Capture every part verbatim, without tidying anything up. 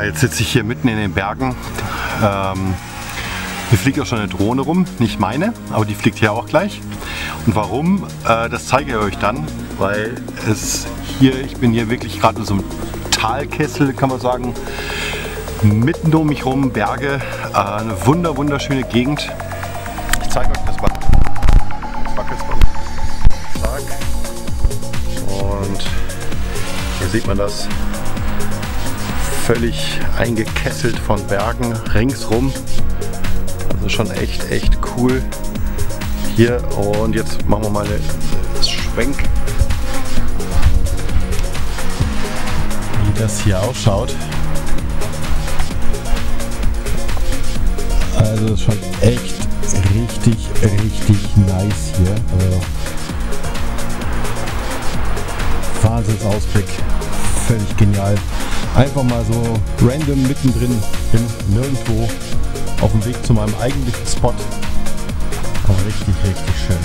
Ja, jetzt sitze ich hier mitten in den Bergen. Ähm, hier fliegt auch schon eine Drohne rum, nicht meine, aber die fliegt hier auch gleich. Und warum, äh, das zeige ich euch dann, weil es hier, ich bin hier wirklich gerade in so einem Talkessel, kann man sagen, mitten um mich rum Berge, äh, eine wunder wunderschöne Gegend. Ich zeige euch das mal. Das wackelt mal. Zack. Und hier sieht man das. Völlig eingekesselt von Bergen ringsrum. Also schon echt, echt cool hier. Und jetzt machen wir mal einen Schwenk, wie das hier ausschaut. Also das ist schon echt richtig, richtig nice hier. Also Wahnsinnsausblick, völlig genial. Einfach mal so random mittendrin, bin nirgendwo auf dem Weg zu meinem eigentlichen Spot. Aber richtig, richtig schön.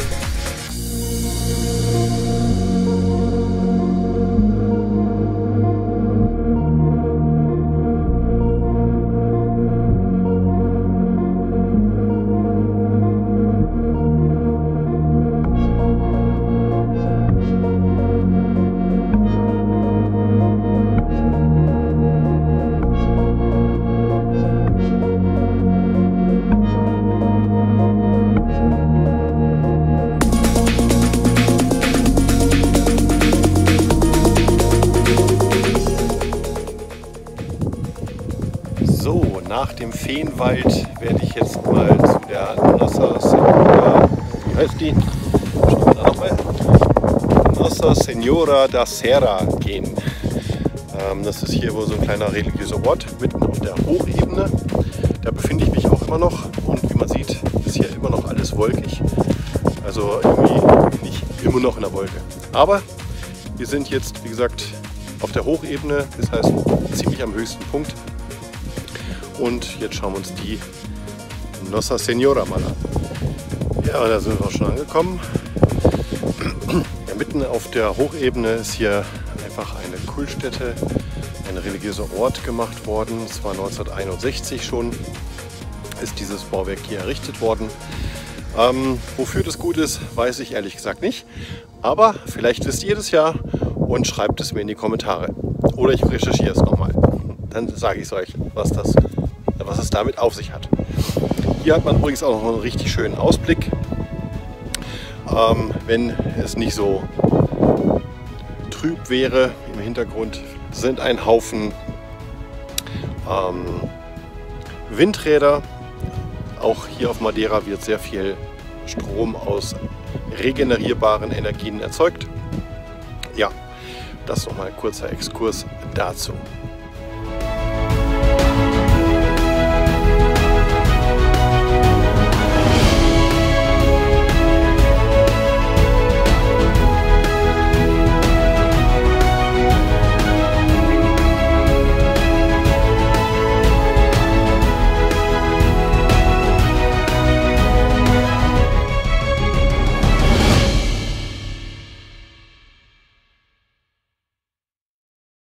So, nach dem Feenwald werde ich jetzt mal zu der Nossa Senhora, wie heißt die? Schauen wir da nochmal. Nossa Senhora da Serra gehen. Ähm, das ist hier wohl so ein kleiner religiöser Ort, mitten auf der Hochebene. Da befinde ich mich auch immer noch und wie man sieht, ist hier immer noch alles wolkig. Also irgendwie bin ich immer noch in der Wolke. Aber wir sind jetzt, wie gesagt, auf der Hochebene, das heißt ziemlich am höchsten Punkt. Und jetzt schauen wir uns die Nossa Senhora mal an. Ja, da sind wir schon angekommen. Ja, mitten auf der Hochebene ist hier einfach eine Kultstätte, ein religiöser Ort gemacht worden. Es war neunzehnhunderteinundsechzig schon, ist dieses Bauwerk hier errichtet worden. Ähm, wofür das gut ist, weiß ich ehrlich gesagt nicht. Aber vielleicht wisst ihr das ja und schreibt es mir in die Kommentare. Oder ich recherchiere es nochmal. Dann sage ich es euch, was das was es damit auf sich hat. Hier hat man übrigens auch noch einen richtig schönen Ausblick. Ähm, wenn es nicht so trüb wäre, im Hintergrund sind ein Haufen ähm, Windräder. Auch hier auf Madeira wird sehr viel Strom aus regenerierbaren Energien erzeugt. Ja, das nochmal ein kurzer Exkurs dazu.